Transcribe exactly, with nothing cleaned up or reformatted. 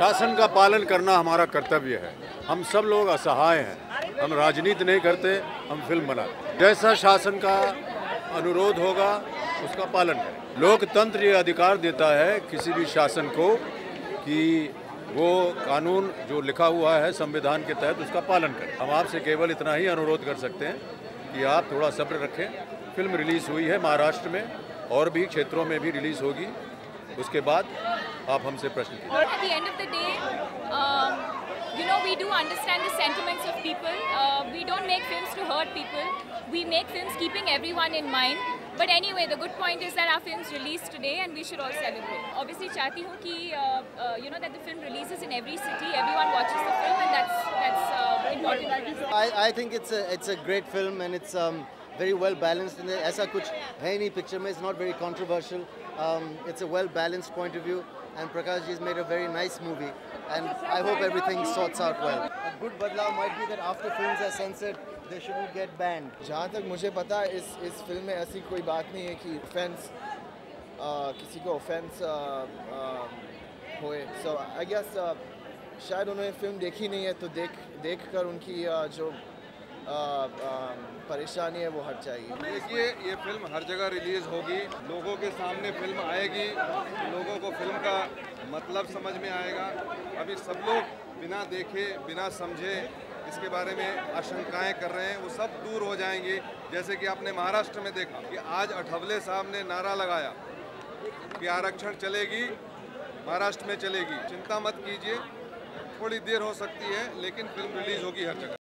शासन का पालन करना हमारा कर्तव्य है। हम सब लोग असहाय हैं, हम राजनीति नहीं करते, हम फिल्म बनाते। जैसा शासन का अनुरोध होगा उसका पालन करें। लोकतंत्र ये अधिकार देता है किसी भी शासन को कि वो कानून जो लिखा हुआ है संविधान के तहत उसका पालन करें। हम आपसे केवल इतना ही अनुरोध कर सकते हैं कि आप थोड़ा सब्र रखें। फिल्म रिलीज़ हुई है महाराष्ट्र में, और भी क्षेत्रों में भी रिलीज़ होगी। उसके बाद आप हमसे प्रश्न कीजिए। At the end of the day, um, you know, we do understand the sentiments of people. Uh, we don't make films to hurt people. We make films keeping everyone in mind. But anyway, the good point is that our film's released today, and we should all celebrate. Obviously, चाहती हूँ कि uh, uh, you know that the film releases in every city. Everyone watches the film, and that's that's uh, important. I I think it's a it's a great film, and it's um, very well balanced. And ऐसा कुछ है नहीं picture में. It's not very controversial. Um, it's a well balanced point of view, and Prakash ji's made a very nice movie, and I hope everything sorts out well. A good badlav might be that after films are censored, they shouldn't get banned. जहाँ तक मुझे पता है इस इस film में ऐसी कोई बात नहीं है कि ऑफेंस किसी को ऑफेंस होए। सो आई गेस शायद उन्होंने फिल्म देखी नहीं है, तो देख देख कर उनकी uh, जो आ, आ, परेशानी है वो हट जाएगी। देखिए, ये फिल्म हर जगह रिलीज़ होगी, लोगों के सामने फिल्म आएगी, लोगों को फिल्म का मतलब समझ में आएगा। अभी सब लोग बिना देखे बिना समझे इसके बारे में आशंकाएं कर रहे हैं, वो सब दूर हो जाएंगी। जैसे कि आपने महाराष्ट्र में देखा कि आज अठवले साहब ने नारा लगाया कि आरक्षण चलेगी, महाराष्ट्र में चलेगी। चिंता मत कीजिए, थोड़ी देर हो सकती है, लेकिन फिल्म रिलीज़ होगी हर जगह।